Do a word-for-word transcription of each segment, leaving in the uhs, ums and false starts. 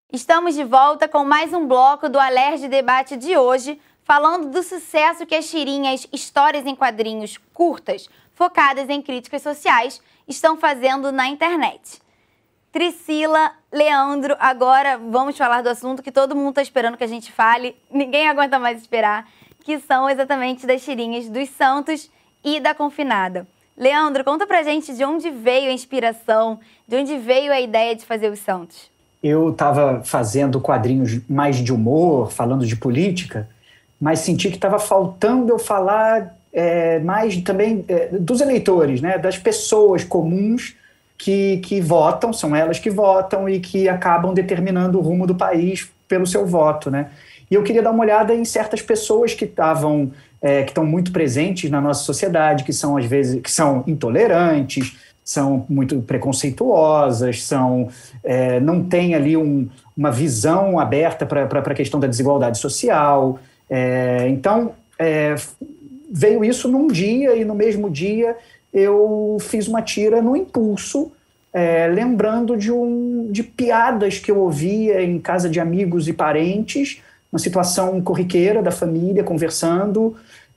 Estamos de volta com mais um bloco do Alerj Debate de hoje, falando do sucesso que as tirinhas Histórias em Quadrinhos curtas, focadas em críticas sociais, estão fazendo na internet. Tricila, Leandro, agora vamos falar do assunto que todo mundo está esperando que a gente fale, ninguém aguenta mais esperar, que são exatamente das tirinhas dos Santos e da Confinada. Leandro, conta pra gente de onde veio a inspiração, de onde veio a ideia de fazer os Santos. Eu estava fazendo quadrinhos mais de humor, falando de política, mas senti que estava faltando eu falar é, mais também é, dos eleitores, né, das pessoas comuns que, que votam, são elas que votam e que acabam determinando o rumo do país pelo seu voto, né? E eu queria dar uma olhada em certas pessoas que estavam, é, que estão muito presentes na nossa sociedade, que são às vezes que são intolerantes, são muito preconceituosas, são, é, não têm ali um, uma visão aberta para a questão da desigualdade social. É, então, é, veio isso num dia e no mesmo dia eu fiz uma tira no impulso, é, lembrando de, um, de piadas que eu ouvia em casa de amigos e parentes, uma situação corriqueira da família, conversando.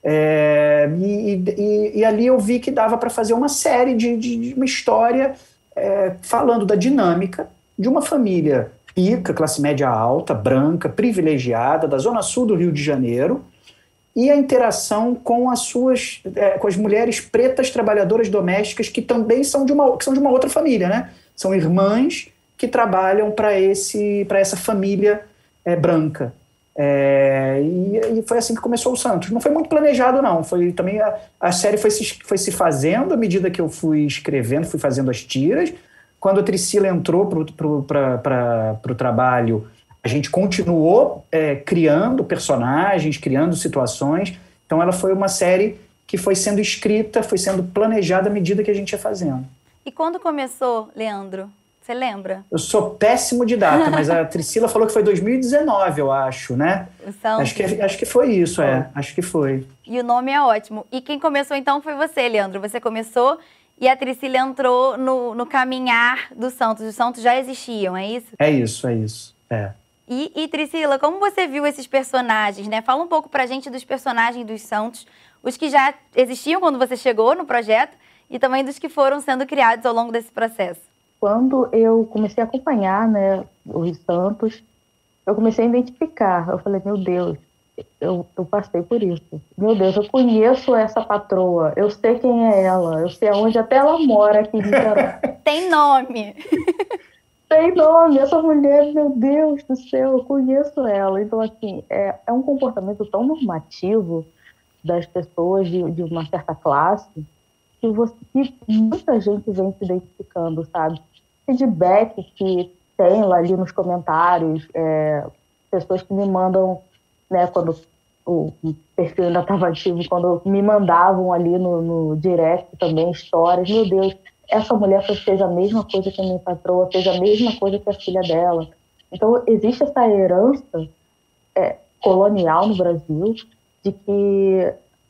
É, e, e, e ali eu vi que dava para fazer uma série de, de, de uma história é, falando da dinâmica de uma família rica, classe média alta, branca, privilegiada, da zona sul do Rio de Janeiro, e a interação com as suas, é, com as mulheres pretas trabalhadoras domésticas que também são de uma, que são de uma outra família, né? São irmãs que trabalham para esse, para essa família é, branca. É, e, e foi assim que começou o Santos. Não foi muito planejado, não. Foi, também a, a série foi se, foi se fazendo à medida que eu fui escrevendo, fui fazendo as tiras. Quando a Tricila entrou para o trabalho, a gente continuou é, criando personagens, criando situações. Então ela foi uma série que foi sendo escrita, foi sendo planejada à medida que a gente ia fazendo. E quando começou, Leandro? Você lembra? Eu sou péssimo de data, mas a Tricila falou que foi dois mil e dezenove, eu acho, né? O Santos. Acho que, acho que foi isso, é. Acho que foi. E o nome é ótimo. E quem começou, então, foi você, Leandro. Você começou e a Tricila entrou no, no caminhar do Santos. Os Santos já existiam, é isso? É isso, é isso. É. E, e Tricila, como você viu esses personagens, né? Fala um pouco pra gente dos personagens dos Santos, os que já existiam quando você chegou no projeto e também dos que foram sendo criados ao longo desse processo. Quando eu comecei a acompanhar, né, os Santos, eu comecei a identificar. Eu falei, meu Deus, eu, eu passei por isso. Meu Deus, eu conheço essa patroa, eu sei quem é ela, eu sei aonde até ela mora aqui em Niterói. Tem nome. Tem nome, essa mulher, meu Deus do céu, eu conheço ela. Então, assim, é, é um comportamento tão normativo das pessoas de, de uma certa classe que, você, que muita gente vem se identificando, sabe? Feedback que tem lá ali nos comentários, é, pessoas que me mandam, né, quando o perfil ainda estava ativo, quando me mandavam ali no, no direct também histórias, meu Deus, essa mulher fez a mesma coisa que a minha patroa, fez a mesma coisa que a filha dela. Então, existe essa herança é, colonial no Brasil de que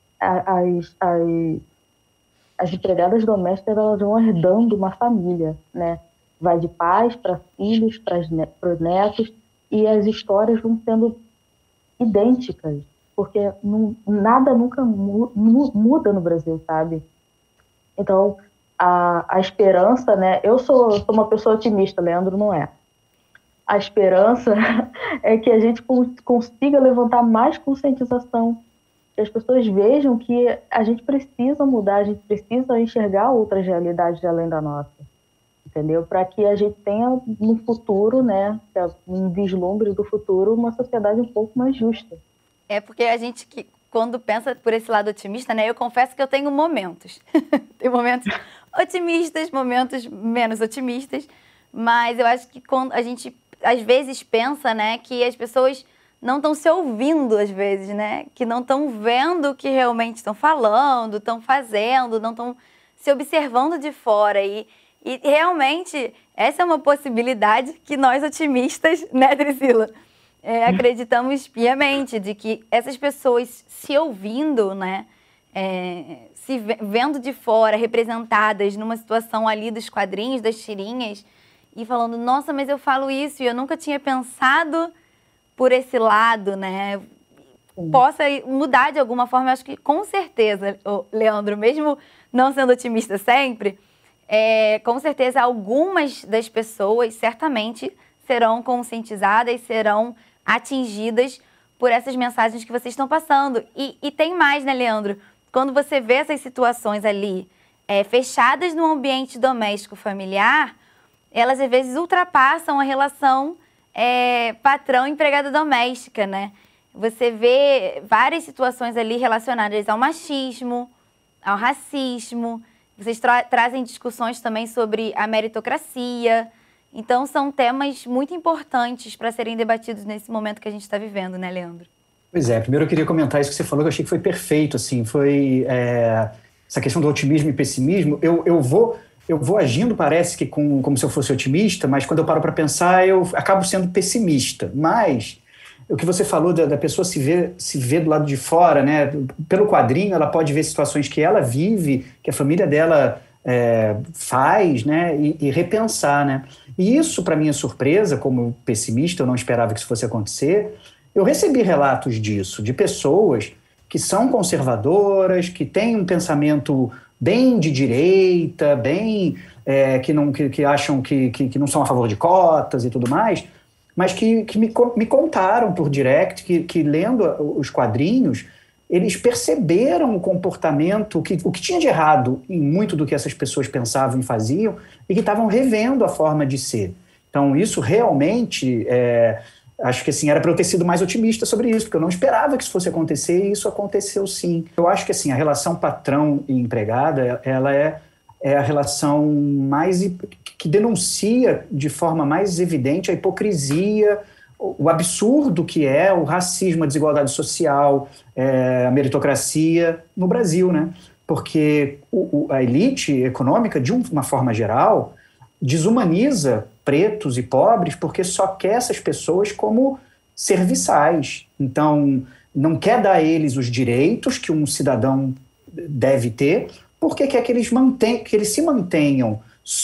as, as, as empregadas domésticas elas vão herdando uma família, né? Vai de pais para filhos, para os netos, e as histórias vão sendo idênticas, porque não, nada nunca mu, mu, muda no Brasil, sabe? Então, a, a esperança, né? Eu sou, sou uma pessoa otimista, Leandro não é. A esperança é que a gente consiga levantar mais conscientização, que as pessoas vejam que a gente precisa mudar, a gente precisa enxergar outras realidades além da nossa. Entendeu? Para que a gente tenha no futuro, né, um vislumbre do futuro, uma sociedade um pouco mais justa. É porque a gente, que, quando pensa por esse lado otimista, né, eu confesso que eu tenho momentos. Tem momentos otimistas, momentos menos otimistas, mas eu acho que quando a gente, às vezes, pensa, né, que as pessoas não estão se ouvindo, às vezes, né, que não estão vendo o que realmente estão falando, estão fazendo, não estão se observando de fora e E realmente, essa é uma possibilidade que nós otimistas, né, Tricila, é, acreditamos piamente, de que essas pessoas se ouvindo, né, é, se vendo de fora, representadas numa situação ali dos quadrinhos, das tirinhas, e falando, nossa, mas eu falo isso e eu nunca tinha pensado por esse lado, né? Sim. Possa mudar de alguma forma. Eu acho que com certeza, Leandro, mesmo não sendo otimista sempre, é, com certeza algumas das pessoas certamente serão conscientizadas, serão atingidas por essas mensagens que vocês estão passando. E, e tem mais, né, Leandro? Quando você vê essas situações ali é, fechadas no ambiente doméstico familiar, elas às vezes ultrapassam a relação é, patrão-empregada doméstica, né? Você vê várias situações ali relacionadas ao machismo, ao racismo. Vocês tra trazem discussões também sobre a meritocracia. Então, são temas muito importantes para serem debatidos nesse momento que a gente está vivendo, né, Leandro? Pois é, primeiro eu queria comentar isso que você falou, que eu achei que foi perfeito, assim, foi é, essa questão do otimismo e pessimismo. Eu, eu, vou, eu vou agindo, parece que com, como se eu fosse otimista, mas quando eu paro para pensar, eu acabo sendo pessimista. Mas o que você falou da, da pessoa se ver, se ver do lado de fora, né? Pelo quadrinho, ela pode ver situações que ela vive, que a família dela é, faz, né? E, e repensar, né? E isso, para minha surpresa, como pessimista, eu não esperava que isso fosse acontecer. Eu recebi relatos disso, de pessoas que são conservadoras, que têm um pensamento bem de direita, bem é, que, não, que, que acham que, que, que não são a favor de cotas e tudo mais, mas que, que me, me contaram por direct que, que, lendo os quadrinhos, eles perceberam o comportamento, que, o que tinha de errado em muito do que essas pessoas pensavam e faziam, e que estavam revendo a forma de ser. Então, isso realmente, é, acho que assim, era para eu ter sido mais otimista sobre isso, porque eu não esperava que isso fosse acontecer, e isso aconteceu sim. Eu acho que assim, a relação patrão e empregada, ela é, é a relação mais que denuncia de forma mais evidente a hipocrisia, o absurdo que é o racismo, a desigualdade social, é, a meritocracia no Brasil, né? Porque o, o, a elite econômica, de uma forma geral, desumaniza pretos e pobres porque só quer essas pessoas como serviçais. Então, não quer dar a eles os direitos que um cidadão deve ter, porque quer que eles, mantenham, que eles se mantenham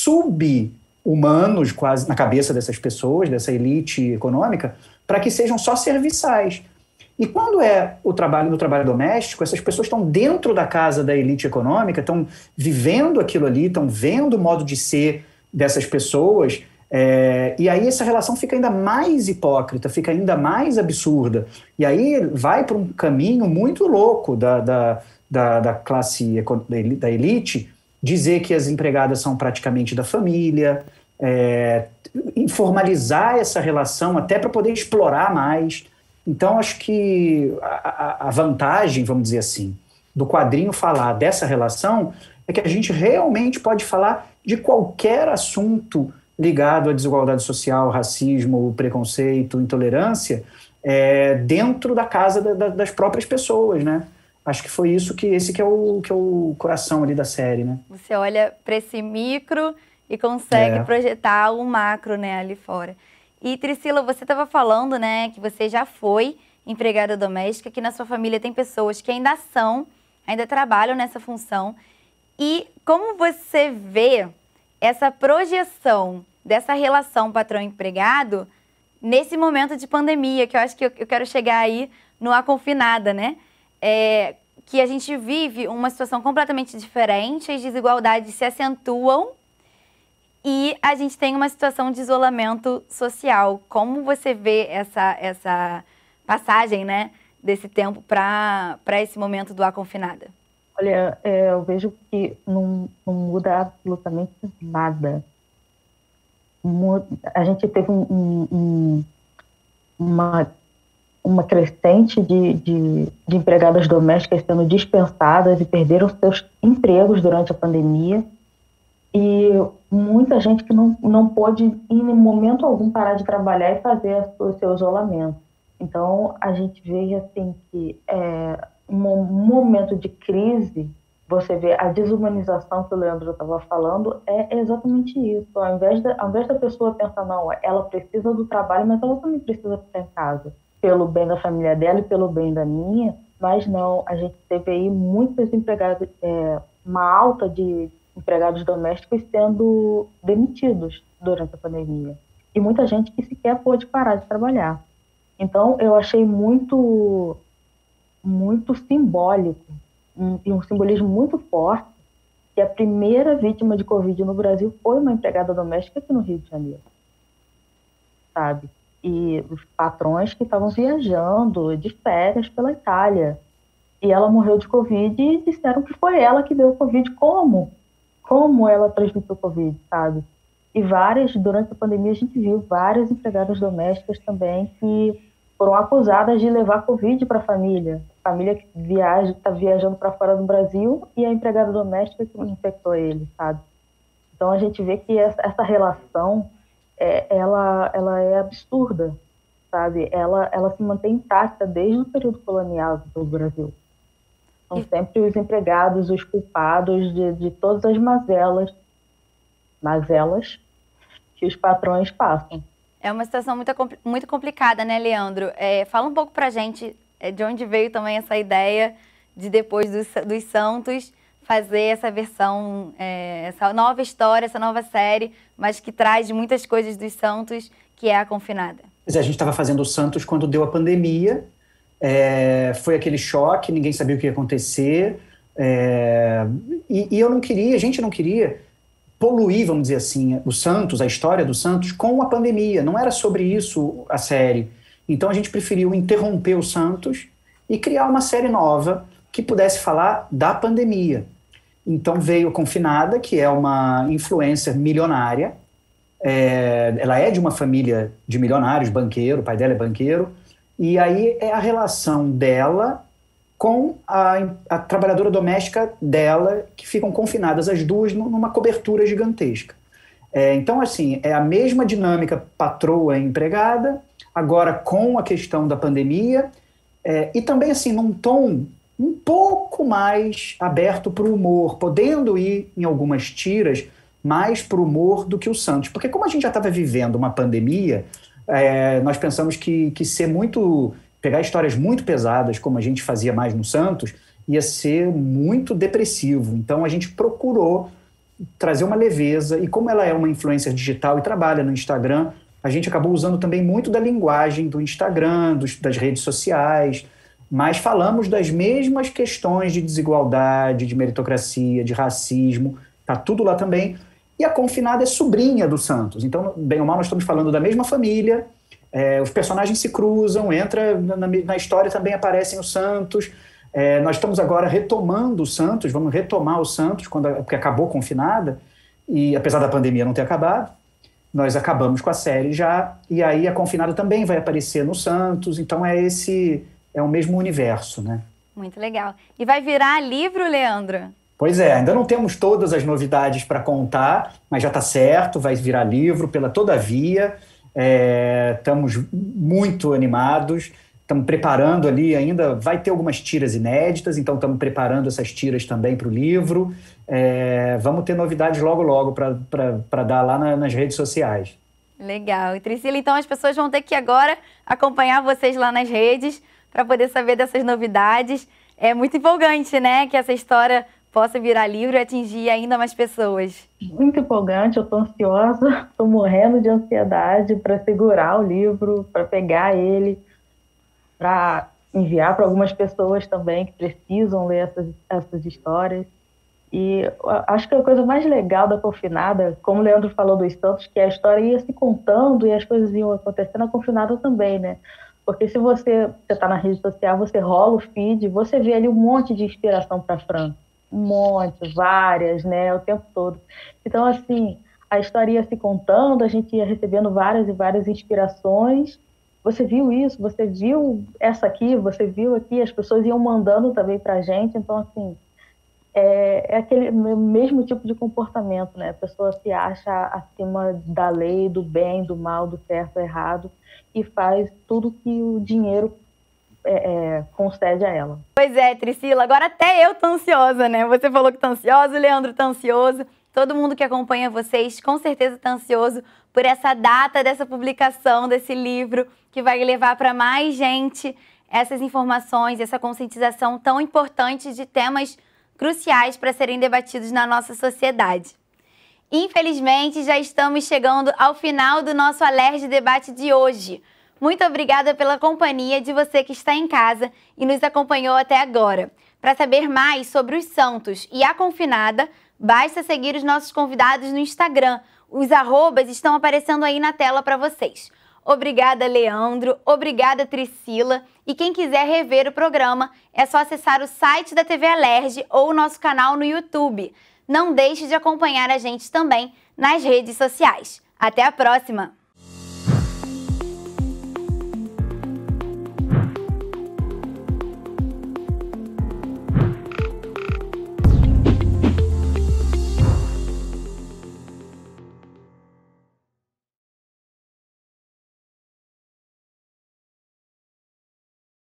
sub-humanos quase na cabeça dessas pessoas, dessa elite econômica, para que sejam só serviçais. E quando é o trabalho no trabalho doméstico, essas pessoas estão dentro da casa da elite econômica, estão vivendo aquilo ali, estão vendo o modo de ser dessas pessoas, é, e aí essa relação fica ainda mais hipócrita, fica ainda mais absurda. E aí vai para um caminho muito louco da, da, da, da classe, da elite, dizer que as empregadas são praticamente da família, é, informalizar essa relação até para poder explorar mais. Então, acho que a, a vantagem, vamos dizer assim, do quadrinho falar dessa relação é que a gente realmente pode falar de qualquer assunto ligado à desigualdade social, racismo, preconceito, intolerância, é, dentro da casa da, da, das próprias pessoas, né? Acho que foi isso que esse que é o, que é o coração ali da série, né? Você olha para esse micro e consegue é. projetar o macro, né, ali fora. E, Tricila, você estava falando, né, que você já foi empregada doméstica, que na sua família tem pessoas que ainda são, ainda trabalham nessa função. E como você vê essa projeção dessa relação patrão-empregado nesse momento de pandemia, que eu acho que eu, eu quero chegar aí no A Confinada, né? É, que a gente vive uma situação completamente diferente, as desigualdades se acentuam e a gente tem uma situação de isolamento social. Como você vê essa, essa passagem, né, desse tempo para esse momento do A Confinada? Olha, é, eu vejo que não, não muda absolutamente nada. A gente teve um, um, um, uma, uma crescente de, de, de empregadas domésticas sendo dispensadas e perderam seus empregos durante a pandemia. E muita gente que não, não pôde, em momento algum, parar de trabalhar e fazer o seu isolamento. Então, a gente vê assim, que é, um momento de crise, você vê a desumanização que o Leandro estava falando, é exatamente isso. Ao invés, de, ao invés da pessoa pensar, não, ela precisa do trabalho, mas ela também precisa ficar em casa, pelo bem da família dela e pelo bem da minha, mas não, a gente teve aí muitas empregadas, é, uma alta de empregados domésticos sendo demitidos durante a pandemia. E muita gente que sequer pôde parar de trabalhar. Então, eu achei muito, muito simbólico, um, e um simbolismo muito forte, que a primeira vítima de Covid no Brasil foi uma empregada doméstica aqui no Rio de Janeiro. Sabe? E os patrões que estavam viajando de férias pela Itália. E ela morreu de Covid e disseram que foi ela que deu Covid. Como? Como ela transmitiu Covid, sabe? E várias, durante a pandemia, a gente viu várias empregadas domésticas também que foram acusadas de levar Covid para a família. Família que viaja, está viajando para fora do Brasil e a empregada doméstica que infectou ele, sabe? Então a gente vê que essa, essa relação, é, ela, ela é absurda, sabe? Ela, ela se mantém intacta desde o período colonial do Brasil. São sempre os empregados, os culpados de, de todas as mazelas, mazelas que os patrões passam. É uma situação muito, muito complicada, né, Leandro? É, fala um pouco pra gente é, de onde veio também essa ideia de, depois dos, dos Santos, fazer essa versão, é, essa nova história, essa nova série, mas que traz muitas coisas dos Santos, que é A Confinada. Pois é, a gente estava fazendo o Santos quando deu a pandemia, é, foi aquele choque, ninguém sabia o que ia acontecer, é, e, e eu não queria, a gente não queria poluir, vamos dizer assim, o Santos, a história do Santos, com a pandemia. Não era sobre isso a série. Então a gente preferiu interromper o Santos e criar uma série nova que pudesse falar da pandemia. Então veio a Confinada, que é uma influencer milionária. É, ela é de uma família de milionários, banqueiro, o pai dela é banqueiro. E aí é a relação dela com a, a trabalhadora doméstica dela, que ficam confinadas as duas numa cobertura gigantesca. É, então, assim, é a mesma dinâmica patroa-empregada, agora com a questão da pandemia, é, e também, assim, num tom um pouco mais aberto para o humor, podendo ir, em algumas tiras, mais para o humor do que o Santos. Porque como a gente já estava vivendo uma pandemia, é, nós pensamos que, que ser muito... pegar histórias muito pesadas, como a gente fazia mais no Santos, ia ser muito depressivo. Então a gente procurou trazer uma leveza, e como ela é uma influencer digital e trabalha no Instagram, a gente acabou usando também muito da linguagem do Instagram, dos, das redes sociais, mas falamos das mesmas questões de desigualdade, de meritocracia, de racismo, tá tudo lá também. E a Confinada é sobrinha do Santos. Então, bem ou mal, nós estamos falando da mesma família. É, os personagens se cruzam, entra na, na história, também aparecem os Santos. É, nós estamos agora retomando o Santos, vamos retomar o Santos, quando, porque acabou Confinada, e apesar da pandemia não ter acabado, nós acabamos com a série já, e aí a Confinada também vai aparecer no Santos, então é esse, é o mesmo universo, né? Muito legal. E vai virar livro, Leandro? Pois é, ainda não temos todas as novidades para contar, mas já está certo, vai virar livro pela Todavia. É, estamos muito animados, estamos preparando ali ainda, vai ter algumas tiras inéditas, então estamos preparando essas tiras também para o livro. É, vamos ter novidades logo logo para dar lá na, nas redes sociais. Legal. E Tricila, então as pessoas vão ter que agora acompanhar vocês lá nas redes para poder saber dessas novidades. É muito empolgante, né, que essa história possa virar livro e atingir ainda mais pessoas. Muito empolgante, eu estou ansiosa, estou morrendo de ansiedade para segurar o livro, para pegar ele, para enviar para algumas pessoas também que precisam ler essas, essas histórias. E acho que a coisa mais legal da Confinada, como o Leandro falou dos Santos, que a história ia se contando e as coisas iam acontecendo, a Confinada também, né? Porque se você está na rede social, você rola o feed, você vê ali um monte de inspiração para a Fran. Um monte, várias, né, o tempo todo. Então, assim, a história ia se contando, a gente ia recebendo várias e várias inspirações. Você viu isso, você viu essa aqui, você viu aqui, as pessoas iam mandando também pra gente. Então, assim, é, é aquele mesmo tipo de comportamento, né? A pessoa se acha acima da lei, do bem, do mal, do certo, do errado, e faz tudo que o dinheiro É, é, concede a ela. Pois é, Tricila, agora até eu tô ansiosa, né? Você falou que tá ansiosa, o Leandro tá ansioso, todo mundo que acompanha vocês com certeza tá ansioso por essa data dessa publicação desse livro que vai levar para mais gente essas informações, essa conscientização tão importante de temas cruciais para serem debatidos na nossa sociedade. Infelizmente, já estamos chegando ao final do nosso Alerj Debate de hoje. Muito obrigada pela companhia de você que está em casa e nos acompanhou até agora. Para saber mais sobre os santos e a confinada, basta seguir os nossos convidados no Instagram. Os arrobas estão aparecendo aí na tela para vocês. Obrigada, Leandro. Obrigada, Priscila. E quem quiser rever o programa, é só acessar o site da T V Alerj ou o nosso canal no YouTube. Não deixe de acompanhar a gente também nas redes sociais. Até a próxima!